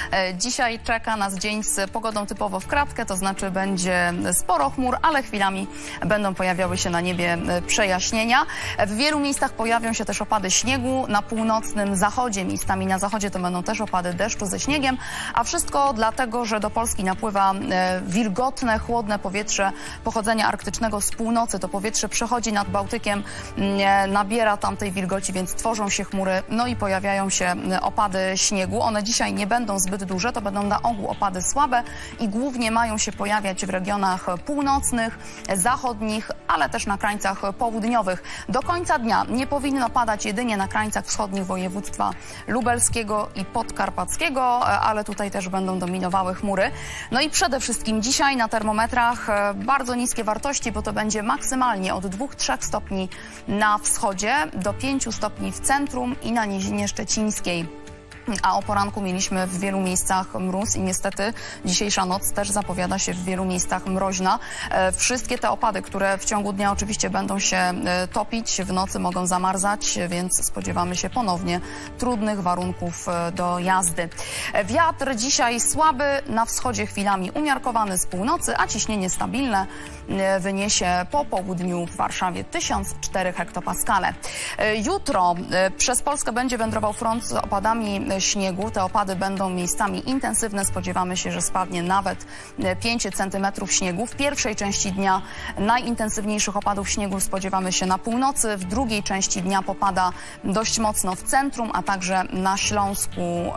Dzisiaj czeka nas dzień z pogodą typowo w kratkę, to znaczy będzie sporo chmur, ale chwilami będą pojawiały się na niebie przejaśnienia. W wielu miejscach pojawią się też opady śniegu, na północnym zachodzie, miejscami na zachodzie to będą też opady deszczu ze śniegiem, a wszystko dlatego, że do Polski napływa wilgotne, chłodne powietrze pochodzenia arktycznego z północy. To powietrze przechodzi nad Bałtykiem, nabiera tam tej wilgoci, więc tworzą się chmury, no i pojawiają się opady śniegu. One dzisiaj nie będą zbyt duże, to będą na ogół opady słabe i głównie mają się pojawiać w regionach północnych, zachodnich, ale też na krańcach południowych. Do końca dnia nie powinno padać jedynie na krańcach wschodnich województwa lubelskiego i podkarpackiego, ale tutaj też będą dominowały chmury. No i przede wszystkim dzisiaj na termometrach bardzo niskie wartości, bo to będzie maksymalnie od 2-3 stopni na wschodzie do 5 stopni w centrum i na Nizinie Szczecińskiej. A o poranku mieliśmy w wielu miejscach mróz i niestety dzisiejsza noc też zapowiada się w wielu miejscach mroźna. Wszystkie te opady, które w ciągu dnia oczywiście będą się topić, w nocy mogą zamarzać, więc spodziewamy się ponownie trudnych warunków do jazdy. Wiatr dzisiaj słaby, na wschodzie chwilami umiarkowany z północy, a ciśnienie stabilne wyniesie po południu w Warszawie 1004 hektopaskale. Jutro przez Polskę będzie wędrował front z opadami śniegu. Te opady będą miejscami intensywne. Spodziewamy się, że spadnie nawet 5 cm śniegu. W pierwszej części dnia najintensywniejszych opadów śniegu spodziewamy się na północy. W drugiej części dnia popada dość mocno w centrum, a także na Śląsku.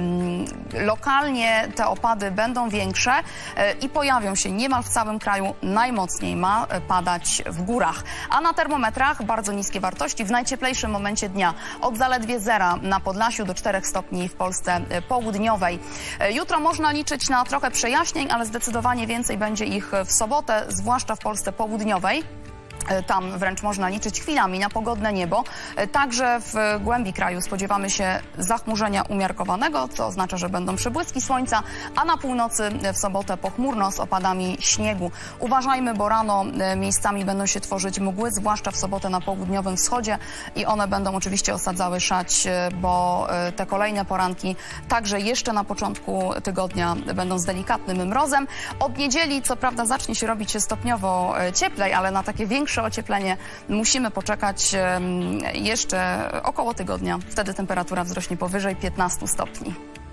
Lokalnie te opady będą większe i pojawią się niemal w całym kraju. Najmocniej ma padać w górach. A na termometrach bardzo niskie wartości. W najcieplejszym momencie dnia od zaledwie 0 na Podlasiu do 4 stopni w Polsce południowej. Jutro można liczyć na trochę przejaśnień, ale zdecydowanie więcej będzie ich w sobotę, zwłaszcza w Polsce południowej. Tam wręcz można liczyć chwilami na pogodne niebo. Także w głębi kraju spodziewamy się zachmurzenia umiarkowanego, co oznacza, że będą przebłyski słońca, a na północy w sobotę pochmurno z opadami śniegu. Uważajmy, bo rano miejscami będą się tworzyć mgły, zwłaszcza w sobotę na południowym wschodzie i one będą oczywiście osadzały szać, bo te kolejne poranki także jeszcze na początku tygodnia będą z delikatnym mrozem. Od niedzieli co prawda zacznie się robić stopniowo cieplej, ale na takie większe ocieplenie musimy poczekać jeszcze około tygodnia. Wtedy temperatura wzrośnie powyżej 15 stopni.